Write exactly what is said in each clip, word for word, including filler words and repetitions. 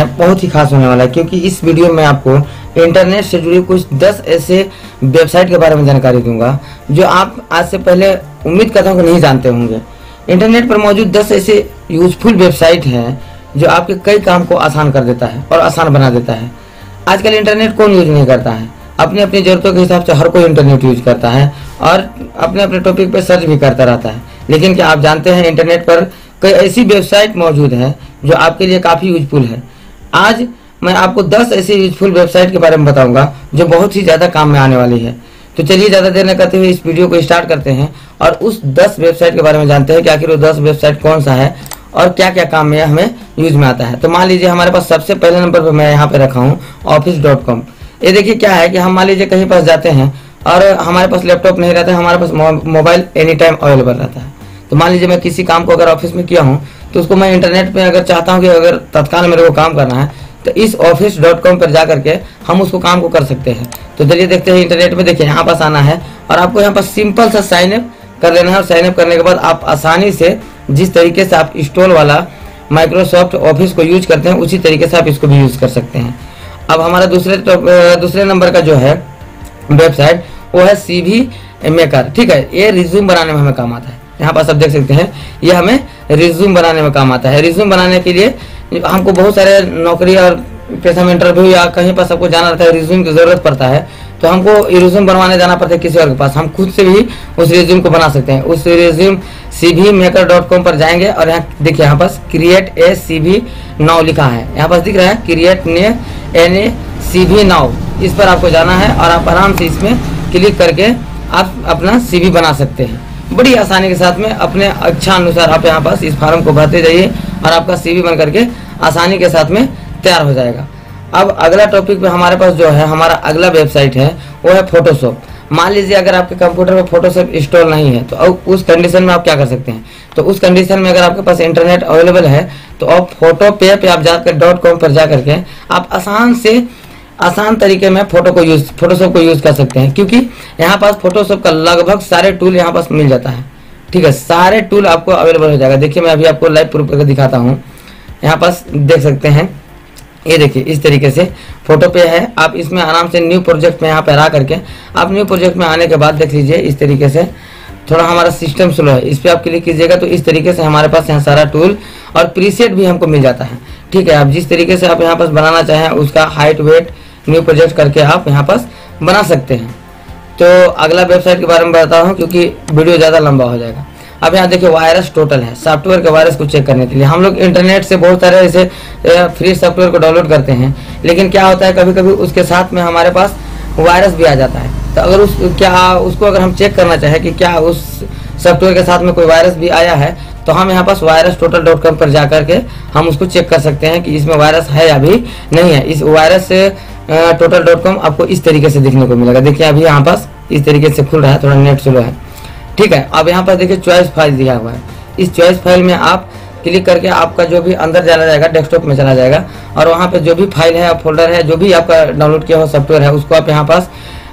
बहुत ही खास होने वाला है, क्योंकि इस वीडियो में आपको इंटरनेट से जुड़ी कुछ दस ऐसे वेबसाइट के बारे में जानकारी दूंगा जो आप आज से पहले उम्मीद करता हूँ कि नहीं जानते होंगे। इंटरनेट पर मौजूद दस ऐसे यूजफुल वेबसाइट हैं जो आपके कई काम को आसान कर देता है और आसान बना देता है। आजकल इंटरनेट कौन यूज नहीं करता है, अपनी अपनी ज़रूरतों के हिसाब से हर कोई इंटरनेट यूज करता है और अपने अपने टॉपिक पर सर्च भी करता रहता है। लेकिन क्या आप जानते हैं इंटरनेट पर कई ऐसी वेबसाइट मौजूद है जो आपके लिए काफ़ी यूजफुल है। आज मैं आपको दस ऐसी यूजफुल वेबसाइट के बारे में बताऊंगा जो बहुत ही ज़्यादा काम में आने वाली है। तो चलिए ज़्यादा देर न करते हुए इस वीडियो को स्टार्ट करते हैं और उस दस वेबसाइट के बारे में जानते हैं कि आखिर वो दस वेबसाइट कौन सा है और क्या क्या काम में हमें यूज में आता है। तो मान लीजिए हमारे पास सबसे पहले नंबर पर मैं यहाँ पे रखा हूँ ऑफिस डॉट कॉम। ये देखिए क्या है कि हम मान लीजिए कहीं पास जाते हैं और हमारे पास लैपटॉप नहीं रहता है, हमारे पास मोबाइल एनी टाइम अवेलेबल रहता है। तो मान लीजिए मैं किसी काम को अगर ऑफिस में किया हूँ तो उसको मैं इंटरनेट पे अगर चाहता हूँ कि अगर तत्काल मेरे को काम करना है तो इस ऑफिस डॉट कॉम पर जा करके हम उसको काम को कर सकते हैं। तो चलिए देखते हैं इंटरनेट में। देखिए यहाँ पास आना है और आपको यहाँ पर सिंपल सा साइन अप कर लेना है और साइन अप करने के बाद आप आसानी से जिस तरीके से आप इंस्टॉल वाला माइक्रोसॉफ्ट ऑफिस को यूज करते हैं उसी तरीके से आप इसको भी यूज कर सकते हैं। अब हमारा दूसरे दूसरे नंबर का जो है वेबसाइट वो है सीवी मेकर। ठीक है, ये रिज्यूम बनाने में हमें काम आता है। यहाँ पास आप देख सकते हैं ये हमें रिज्यूम बनाने में काम आता है। रिज्यूम बनाने के लिए हमको बहुत सारे नौकरी और पेशा में इंटरव्यू या कहीं पर सबको जाना रहता है, रिज्यूम की जरूरत पड़ता है तो हमको रिज्यूम बनवाने जाना पड़ता है किसी और के पास। हम खुद से भी उस रिज्यूम को बना सकते हैं। उस resume CV maker dot com पर जाएंगे और यहाँ देखिए यहाँ पास क्रिएट ए सीवी नाउ लिखा है, यहाँ पास दिख रहा है क्रिएट ने एन ए सीवी नाउ। इस पर आपको जाना है और आप आराम से इसमें क्लिक करके आप अपना सीवी बना सकते हैं बड़ी आसानी के साथ में। अपने इच्छा अनुसार आप यहाँ पास इस फॉर्म को भरते जाइए और आपका सीवी बन करके आसानी के साथ में तैयार हो जाएगा। अब अगला टॉपिक पे हमारे पास जो है हमारा अगला वेबसाइट है वो है फोटोशॉप। मान लीजिए अगर आपके कंप्यूटर में फोटोशॉप इंस्टॉल नहीं है तो अब उस कंडीशन में आप क्या कर सकते हैं। तो उस कंडीशन में अगर आपके पास इंटरनेट अवेलेबल है तो आप फोटो पे पे आप जाकर डॉट कॉम पर जा करके आप आसान से आसान तरीके में फोटो को यूज फोटोशॉप को यूज कर सकते हैं, क्योंकि यहाँ पास फोटोशॉप का लगभग सारे टूल यहाँ पास मिल जाता है। ठीक है, सारे टूल आपको अवेलेबल हो जाएगा। देखिए मैं अभी आपको लाइव प्रूफ करके दिखाता हूँ। यहाँ पास देख सकते हैं, ये देखिए इस तरीके से फोटो पे है। आप इसमें आराम से न्यू प्रोजेक्ट में यहाँ पर आ करके आप न्यू प्रोजेक्ट में आने के बाद देख लीजिए इस तरीके से थोड़ा हमारा सिस्टम स्लो है, इस पर आप क्लिक कीजिएगा तो इस तरीके से हमारे पास यहाँ सारा टूल और प्रीसेट भी हमको मिल जाता है। ठीक है, आप जिस तरीके से आप यहाँ पास बनाना चाहें उसका हाइट वेट न्यू प्रोजेक्ट करके आप यहाँ पास बना सकते हैं। तो अगला वेबसाइट के बारे में बताता हूँ क्योंकि वीडियो ज़्यादा लंबा हो जाएगा। अब यहाँ देखिए वायरस टोटल है, सॉफ्टवेयर के वायरस को चेक करने के लिए। हम लोग इंटरनेट से बहुत सारे ऐसे फ्री सॉफ्टवेयर को डाउनलोड करते हैं, लेकिन क्या होता है कभी कभी उसके साथ में हमारे पास वायरस भी आ जाता है। तो अगर उस क्या उसको अगर हम चेक करना चाहें कि क्या उस सॉफ्टवेयर के साथ में कोई वायरस भी आया है तो हम यहाँ पास वायरस टोटल डॉट कॉम पर जा करके हम उसको चेक कर सकते हैं कि इसमें वायरस है या भी नहीं है। इस वायरस से टोटल डॉट कॉम आपको इस तरीके से दिखने को मिलेगा। देखिए अभी यहाँ पास इस तरीके से खुल रहा है, थोड़ा नेट स्लो है। ठीक है, अब यहाँ पर देखिए चॉइस फाइल दिया हुआ है। इस चॉइस फाइल में आप क्लिक करके आपका जो भी अंदर चला जाएगा डेस्कटॉप में चला जाएगा और वहाँ पे जो भी फाइल है फोल्डर है जो भी आपका डाउनलोड किया हुआ सॉफ्टवेयर है उसको आप यहाँ पास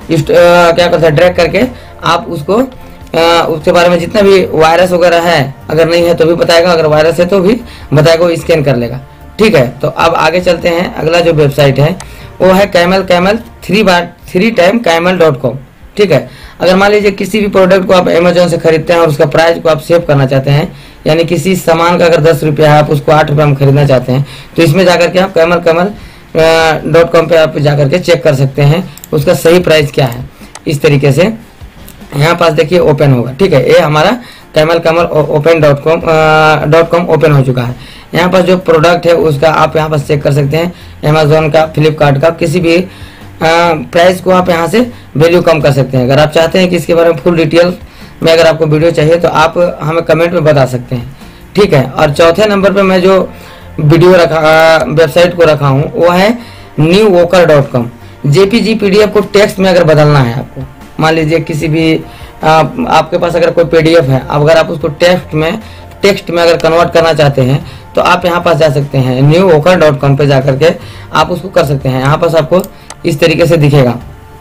क्या करते हैं ड्रैग करके आप उसको आ, उसके बारे में जितना भी वायरस वगैरह है, अगर नहीं है तो भी बताएगा, अगर वायरस है तो भी बताएगा, वो स्कैन कर लेगा। ठीक है, तो अब आगे चलते हैं। अगला जो वेबसाइट है वो है कैमल कैमल थ्री बार three time camel dot com. ठीक है, अगर मान लीजिए किसी भी प्रोडक्ट को आप अमेजोन से खरीदते हैं और उसका प्राइस को आप सेव करना चाहते हैं, यानी किसी सामान का अगर दस रुपया है आप उसको आठ रुपये में खरीदना चाहते हैं तो इसमें जाकर के आप कैमल कैमल डॉट कॉम पर आप जाकर के चेक कर सकते हैं उसका सही प्राइस क्या है। इस तरीके से यहाँ पास देखिए ओपन होगा। ठीक है, ये हमारा camel camel open dot com dot com open हो चुका है। यहाँ पर जो प्रोडक्ट है उसका आप यहाँ पर चेक कर सकते हैं, अमेजोन का, फ्लिपकार्ट का, किसी भी प्राइस को आप यहाँ से वैल्यू कम कर सकते हैं। अगर आप चाहते हैं कि इसके बारे में फुल डिटेल में अगर आपको वीडियो चाहिए तो आप हमें कमेंट में बता सकते हैं। ठीक है, और चौथे नंबर पर मैं जो वीडियो रखा वेबसाइट को रखा हूँ वो है new walker dot com. Jpg pdf को टेक्स्ट में अगर बदलना है आपको, मान लीजिए किसी भी आप, आपके पास अगर कोई पीडीएफ है, अगर आप उसको टेक्स्ट में टेक्स्ट में अगर कन्वर्ट करना चाहते हैं तो आप यहाँ पास जा सकते हैं, न्यू वोकर डॉट कॉम पे जा करके आप उसको कर सकते हैं। यहाँ पास आपको इस तरीके से दिखेगा,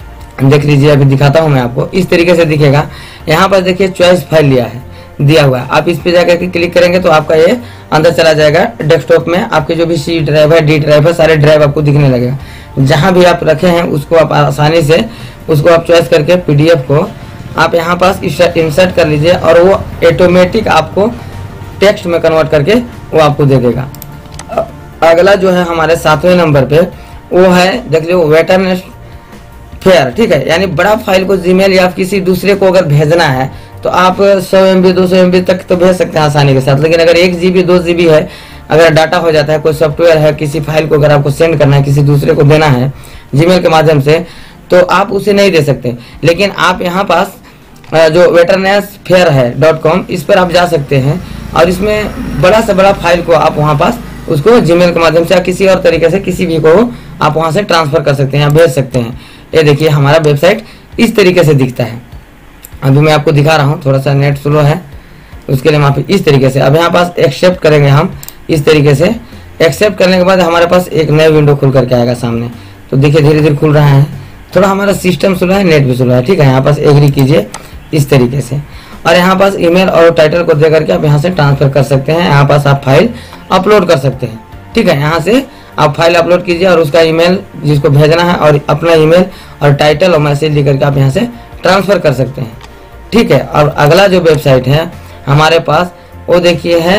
देख लीजिए अभी दिखाता हूँ मैं आपको, इस तरीके से दिखेगा। यहाँ पर देखिए चॉइस फाइल लिया है दिया हुआ है, आप इस पे जाकर के क्लिक करेंगे तो आपका ये अंदर चला जाएगा डेस्कटॉप में। आपके जो भी सी ड्राइव है, डी ड्राइव है, सारे ड्राइव आपको दिखने लगेगा। जहां भी आप रखे हैं उसको आप आसानी से उसको आप चॉइस करके पीडीएफ को आप यहाँ पास इंसर्ट कर लीजिए और वो ऑटोमेटिक आपको टेक्स्ट में कन्वर्ट करके वो आपको दे देगा। अगला जो है हमारे सातवें नंबर पे वो है, देख लो, वेटरनेस फेयर, ठीक है। यानी बड़ा फाइल को जीमेल या किसी दूसरे को अगर भेजना है तो आप सौ एम बी दो सौ एम बी तक तो भेज सकते हैं आसानी के साथ। लेकिन अगर एक जी बी दो जी बी है, अगर डाटा हो जाता है, कोई सॉफ्टवेयर है, किसी फाइल को अगर आपको सेंड करना है, किसी दूसरे को देना है जीमेल के माध्यम से, तो आप उसे नहीं दे सकते। लेकिन आप यहाँ पास जो वेटरनेस फेयर है डॉट कॉम, इस पर आप जा सकते हैं और इसमें बड़ा से बड़ा फाइल को आप वहाँ पास उसको जीमेल के माध्यम से या किसी और तरीके से किसी भी को आप वहाँ से ट्रांसफर कर सकते हैं या भेज सकते हैं। ये देखिए हमारा वेबसाइट इस तरीके से दिखता है। अभी मैं आपको दिखा रहा हूँ, थोड़ा सा नेट स्लो है, उसके लिए वहाँ पे इस तरीके से अब यहाँ पास एक्सेप्ट करेंगे हम। इस तरीके से एक्सेप्ट करने के बाद हमारे पास एक नया विंडो खुल करके आएगा सामने। तो देखिए धीरे धीरे खुल रहा है, थोड़ा हमारा सिस्टम स्लो है, नेट भी स्लो है, ठीक है। यहाँ पास एग्री कीजिए इस तरीके से और यहाँ पास ईमेल और टाइटल को दे करके आप यहाँ से ट्रांसफर कर सकते हैं। यहाँ पास आप फाइल अपलोड कर सकते हैं, ठीक है। यहाँ से आप फाइल अपलोड कीजिए और उसका ईमेल जिसको भेजना है और अपना ईमेल और टाइटल और मैसेज लिख करके आप यहाँ से ट्रांसफर कर सकते हैं, ठीक है। और अगला जो वेबसाइट है हमारे पास वो देखिए है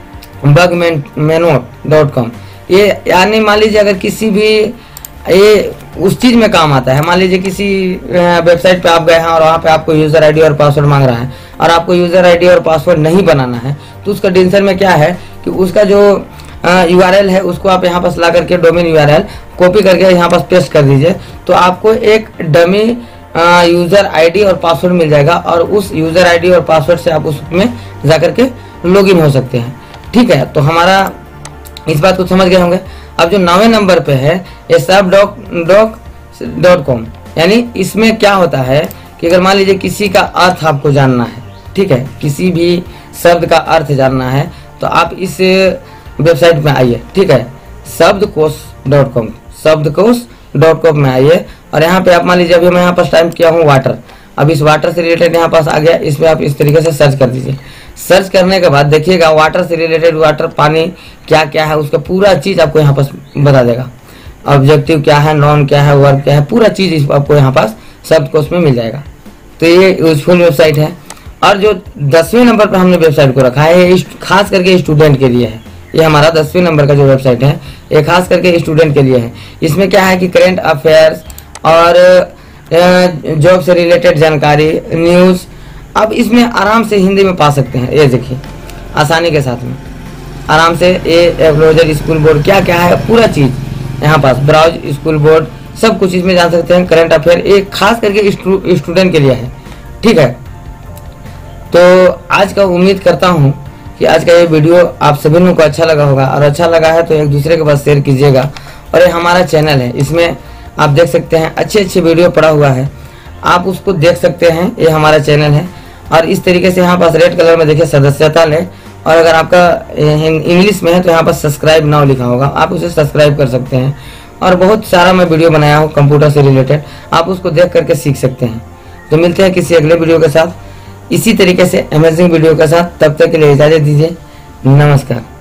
बगमेनोट डॉट कॉम। ये यानी मान लीजिए अगर किसी भी ये उस चीज में काम आता है, मान लीजिए किसी वेबसाइट पे आप गए हैं और वहाँ पे आपको यूजर आईडी और पासवर्ड मांग रहा है और आपको यूजर आईडी और पासवर्ड नहीं बनाना है, तो उसका टेंशन में क्या है कि उसका जो यूआरएल है उसको आप यहाँ पास ला करके डोमेन यूआरएल कॉपी करके यहाँ पास पेस्ट कर दीजिए, तो आपको एक डमी यूजर आईडी और पासवर्ड मिल जाएगा और उस यूजर आईडी और पासवर्ड से आप उसमें जा करके लॉगिन हो सकते हैं, ठीक है। तो हमारा इस बात को समझ गए होंगे। अब जो नौवें नंबर पे है ये सब डॉक डॉक डॉट कॉम, यानी इसमें क्या होता है कि अगर मान लीजिए किसी का अर्थ आपको जानना है, ठीक है, किसी भी शब्द का अर्थ जानना है तो आप इस वेबसाइट में आइए, ठीक है, Shabdkosh dot com Shabdkosh dot com में आइए और यहाँ पे आप मान लीजिए अभी मैं यहाँ पास टाइप किया हूँ वाटर। अब इस वाटर से रिलेटेड यहाँ पास आ गया, इसमें आप इस तरीके से सर्च कर दीजिए। सर्च करने के बाद देखिएगा वाटर से रिलेटेड वाटर पानी क्या क्या है उसका पूरा चीज आपको यहाँ पास बता देगा। ऑब्जेक्टिव क्या है, नॉन क्या है, वर्ब क्या है, पूरा चीज आपको यहाँ पास शब्दकोश में मिल जाएगा। तो ये यूजफुल वेबसाइट है। और जो दसवें नंबर पर हमने वेबसाइट को रखा है ये खास करके स्टूडेंट के लिए है। ये हमारा दसवें नंबर का जो वेबसाइट है ये खास करके स्टूडेंट के लिए है। इसमें क्या है कि करेंट अफेयर्स और जॉब से रिलेटेड जानकारी, न्यूज़ आप इसमें आराम से हिंदी में पा सकते हैं। ये देखिए आसानी के साथ में आराम से ये एवलोजर स्कूल बोर्ड क्या क्या है पूरा चीज़ यहाँ पास, ब्राउज स्कूल बोर्ड सब कुछ इसमें जान सकते हैं। करंट अफेयर एक खास करके स्टूडेंट के लिए है, ठीक है। तो आज का उम्मीद करता हूँ कि आज का ये वीडियो आप सभी लोगों को अच्छा लगा होगा और अच्छा लगा है तो एक दूसरे के पास शेयर कीजिएगा। और ये हमारा चैनल है, इसमें आप देख सकते हैं अच्छे अच्छे वीडियो पड़ा हुआ है, आप उसको देख सकते हैं। ये हमारा चैनल है और इस तरीके से यहाँ पास रेड कलर में देखिए सदस्यता ले, और अगर आपका इंग्लिश में है तो यहाँ पर सब्सक्राइब नाउ लिखा होगा, आप उसे सब्सक्राइब कर सकते हैं। और बहुत सारा मैं वीडियो बनाया हूँ कंप्यूटर से रिलेटेड, आप उसको देख करके सीख सकते हैं। तो मिलते हैं किसी अगले वीडियो के साथ इसी तरीके से अमेजिंग वीडियो के साथ, तब तक के लिए इजाजत दीजिए, नमस्कार।